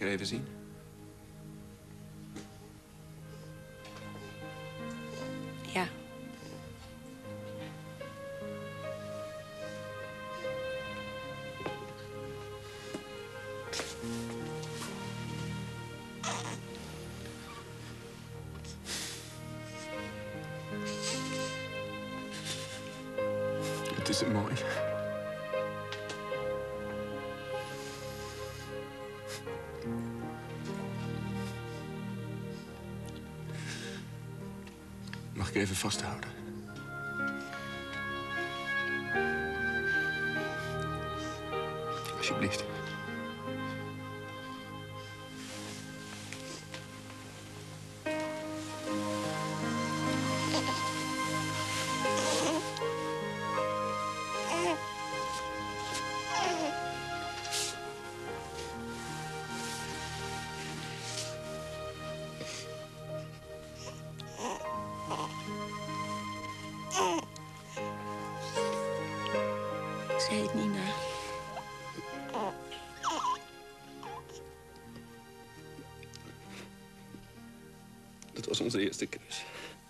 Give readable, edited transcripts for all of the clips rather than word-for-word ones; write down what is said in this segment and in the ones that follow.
er even zien? Ja. Het is mooi. Mag ik even vasthouden? Alsjeblieft. Ze heet Nina. Dat was onze eerste keus.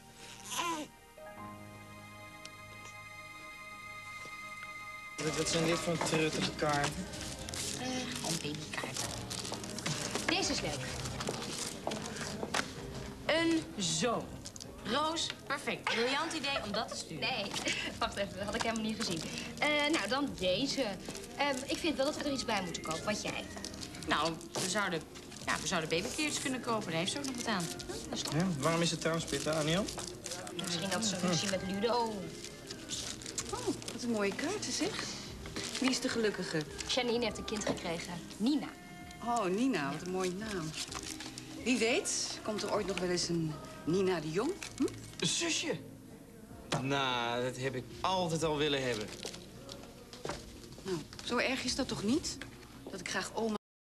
Wat zijn dit voor truttige kaarten? Gewoon babykaarten. Deze is leuk. Een zoon. Roos, perfect. Briljant idee om dat te sturen. Nee, wacht even, dat had ik helemaal niet gezien. Nou, dan deze. Ik vind wel dat we er iets bij moeten kopen. Wat jij? Nou, we zouden babykleertjes kunnen kopen. Daar heeft ze ook nog wat aan. Dat is toch? Ja, waarom is het trouwens pittig, Aniel? Misschien had ze ruzie met Ludo. Oh, wat een mooie kaarten, zeg. Wie is de gelukkige? Janine heeft een kind gekregen. Nina. Oh, Nina, wat een mooie naam. Wie weet, komt er ooit nog wel eens een Nina de Jong? Hm? Een zusje? Nou, dat heb ik altijd al willen hebben. Nou, zo erg is dat toch niet? Dat ik graag oma